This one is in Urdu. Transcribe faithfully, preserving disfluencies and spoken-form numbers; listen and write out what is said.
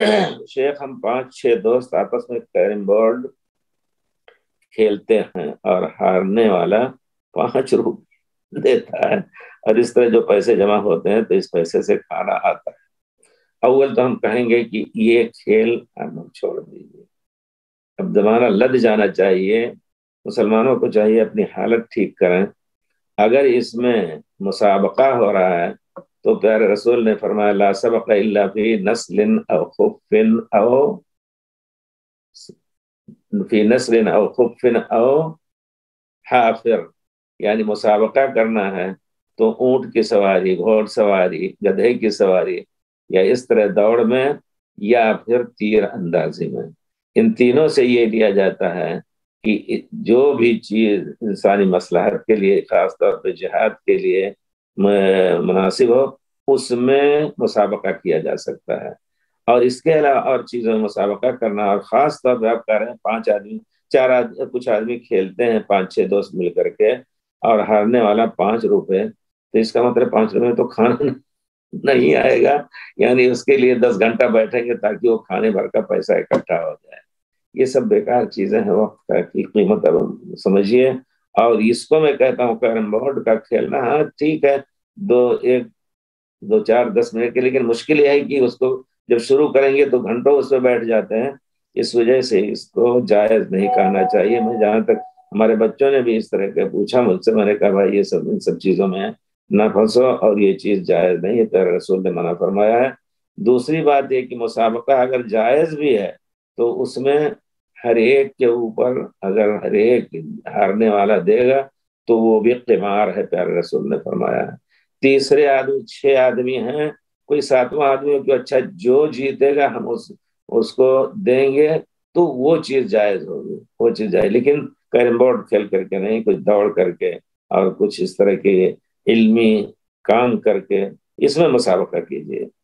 شیخ ہم پانچ چھ دوست آپس میں کیرم بورڈ کھیلتے ہیں اور ہارنے والا پانچ روپے دیتا ہے، اور اس طرح جو پیسے جمع ہوتے ہیں تو اس پیسے سے کھانا آتا ہے۔ اول تو ہم کہیں گے کہ یہ کھیل ہم چھوڑ دیجیے، اب زمانہ لد جانا چاہیے، مسلمانوں کو چاہیے اپنی حالت ٹھیک کریں۔ اگر اس میں مسابقہ ہو رہا ہے تو پیارے رسول نے فرمایا لا سبق الا فی نسل او خف او فی نسل او خف او حافر، یعنی مسابقہ کرنا ہے تو اونٹ کی سواری، گھوڑ سواری، گدھے کی سواری، یا اس طرح دوڑ میں، یا پھر تیر اندازی میں۔ ان تینوں سے یہ لیا جاتا ہے کہ جو بھی چیز انسانی مصلحت کے لیے، خاص طور پہ جہاد کے لیے مناسب ہو، اس میں مسابقہ کیا جا سکتا ہے۔ اور اس کے علاوہ اور چیزوں میں مسابقہ کرنا، اور خاص طور پہ آپ کہہ رہے ہیں پانچ آدمی چار آدمی کچھ آدمی کھیلتے ہیں پانچ چھ دوست مل کر کے، اور ہارنے والا پانچ روپے، تو اس کا مطلب پانچ روپے تو کھانا نہیں آئے گا، یعنی اس کے لیے دس گھنٹہ بیٹھیں گے تاکہ وہ کھانے بھر کا پیسہ اکٹھا ہو جائے۔ یہ سب بیکار چیزیں ہیں، وقت کی قیمت اب سمجھیے۔ اور اس کو میں کہتا ہوں کیرم بورڈ کا کھیلنا ہاں ٹھیک ہے، دو ایک دو چار دس منٹ کے، لیکن مشکل یہ ہے کہ اس کو جب شروع کریں گے تو گھنٹوں اس پہ بیٹھ جاتے ہیں، اس وجہ سے اس کو جائز نہیں کہنا چاہیے۔ میں جہاں تک ہمارے بچوں نے بھی اس طرح کے پوچھا مجھ سے، میں نے کہا بھائی یہ سب ان سب چیزوں میں نہ پھنسو، اور یہ چیز جائز نہیں ہے، پیارے رسول نے منع فرمایا ہے۔ دوسری بات یہ کہ مسابقہ اگر جائز بھی ہے تو اس میں ہر ایک کے اوپر اگر ہر ایک ہارنے والا دے گا تو وہ بھی قمار ہے، پیارے رسول نے فرمایا ہے۔ تیسرے آدمی چھ آدمی ہیں، کوئی ساتواں آدمی کہ اچھا جو جیتے گا ہم اس اس کو دیں گے، تو وہ چیز جائز ہوگی، وہ چیز جائز، لیکن کیرم بورڈ کھیل کر کے نہیں، کچھ دوڑ کر کے اور کچھ اس طرح کے علمی کام کر کے اس میں مسابقہ کیجیے۔